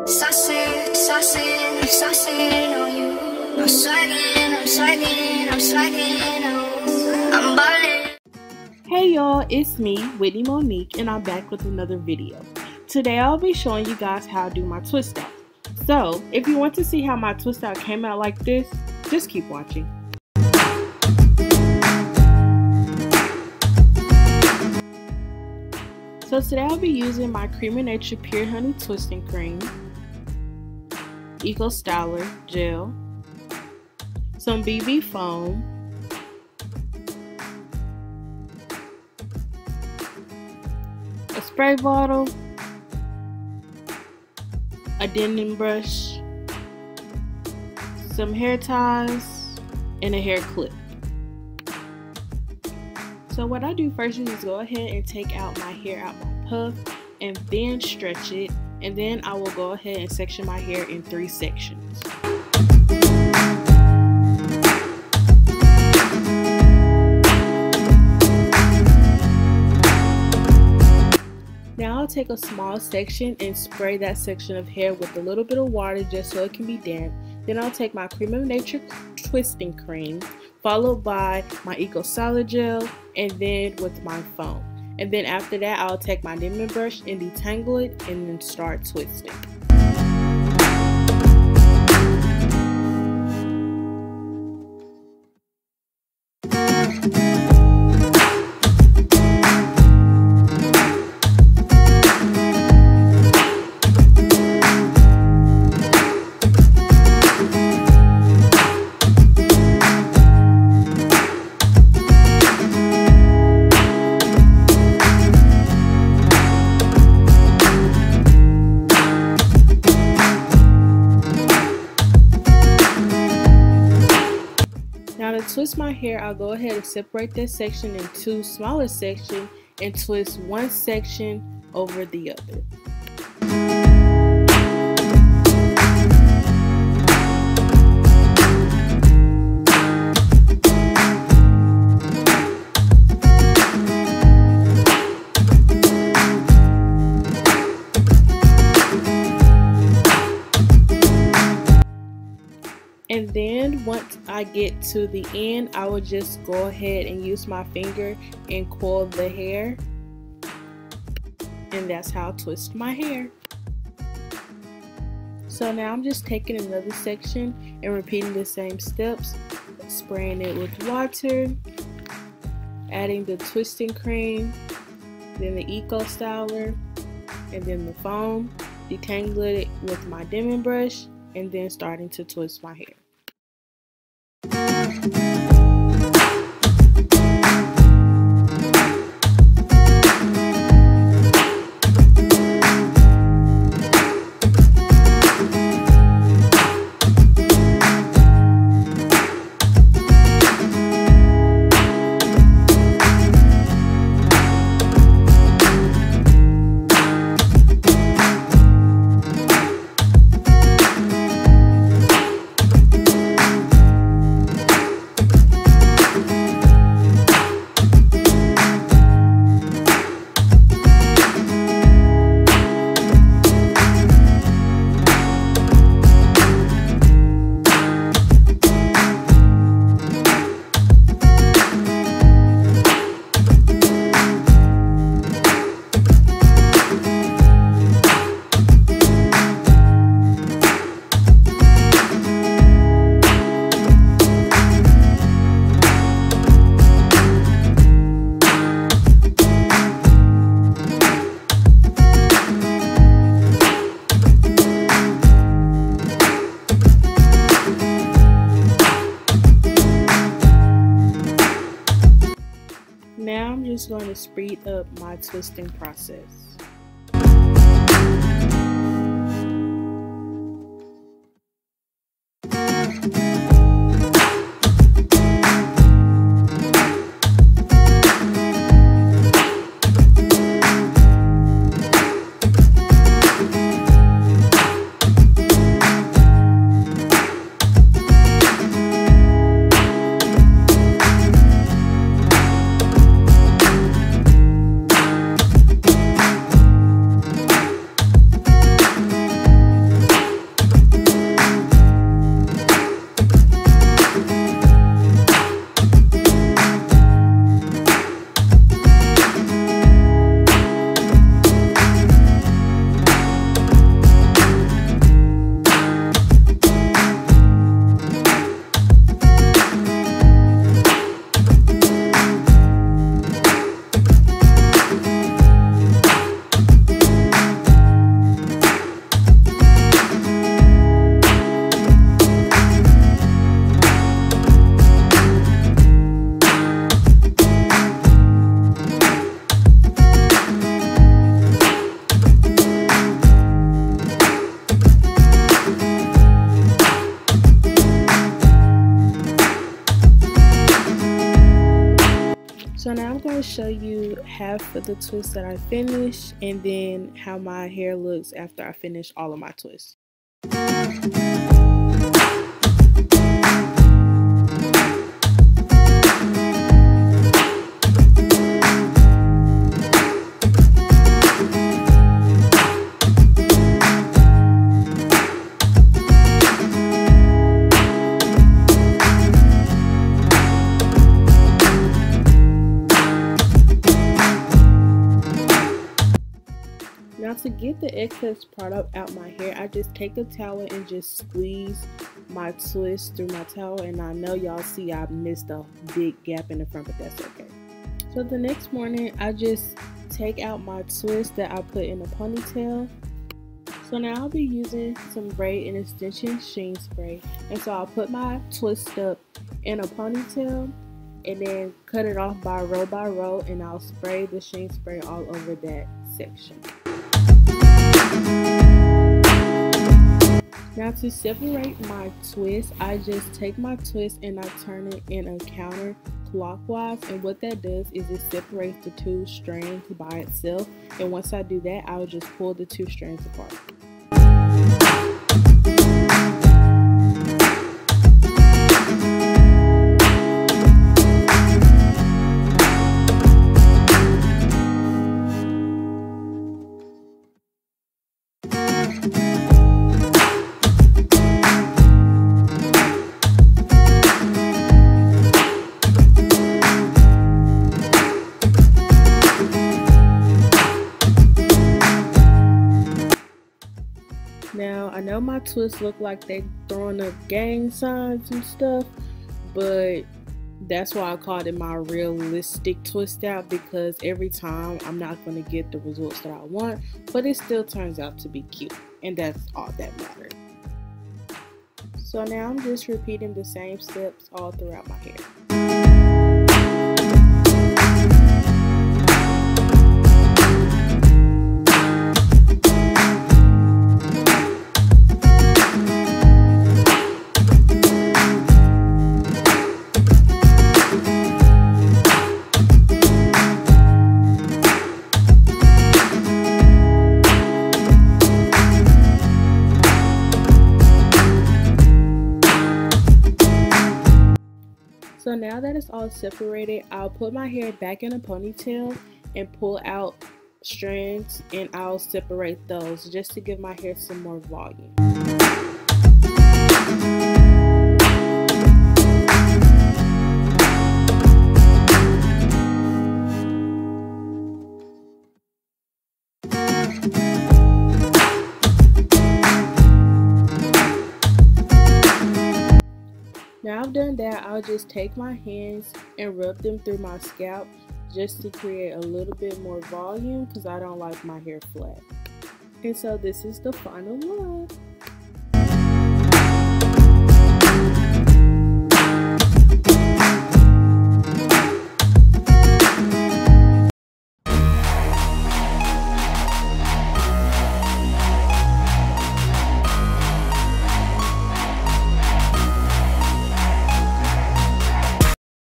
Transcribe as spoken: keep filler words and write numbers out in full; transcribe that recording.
Saucing, saucing, saucing on you. I'm swagging, I'm swagging, I'm swagging on. I'm ballin'. Hey y'all, it's me, Whitney Monique, and I'm back with another video. Today I'll be showing you guys how to do my twist out. So, if you want to see how my twist out came out like this, just keep watching. So today I'll be using my Cream of Nature Pure Honey Twisting Cream, Eco Styler Gel, some B B Foam, a spray bottle, a denim brush, some hair ties, and a hair clip. So what I do first is just go ahead and take out my hair out my puff and then stretch it, and then I will go ahead and section my hair in three sections. Now I'll take a small section and spray that section of hair with a little bit of water just so it can be damp. Then I'll take my Cream of Nature Twisting Cream, followed by my Eco Styler Gel, and then with my foam. And then after that, I'll take my denim brush and detangle it and then start twisting. Now to twist my hair, I'll go ahead and separate this section in two smaller sections and twist one section over the other. And then once I get to the end, I will just go ahead and use my finger and coil the hair. And that's how I twist my hair. So now I'm just taking another section and repeating the same steps, spraying it with water, adding the twisting cream, then the Eco Styler, and then the foam, detangling it with my denim brush, and then starting to twist my hair. Now I'm just going to speed up my twisting process. show you half of the twists that I finished and then how my hair looks after I finish all of my twists. Now to get the excess product out my hair, I just take a towel and just squeeze my twist through my towel, and I know y'all see I missed a big gap in the front, but that's okay. So the next morning, I just take out my twist that I put in a ponytail. So now I'll be using some braid and extension sheen spray, and so I'll put my twist up in a ponytail and then cut it off by row by row, and I'll spray the sheen spray all over that section. Now to separate my twist, I just take my twist and I turn it in a counterclockwise, and what that does is it separates the two strands by itself, and once I do that, I'll just pull the two strands apart. Now, I know my twists look like they throwing up gang signs and stuff, but that's why I called it my realistic twist out, because every time I'm not going to get the results that I want, but it still turns out to be cute, and that's all that matters. So now I'm just repeating the same steps all throughout my hair. So now that it's all separated, I'll put my hair back in a ponytail and pull out strands, and I'll separate those just to give my hair some more volume. Now I've done that, I'll just take my hands and rub them through my scalp just to create a little bit more volume, because I don't like my hair flat. And so this is the final look.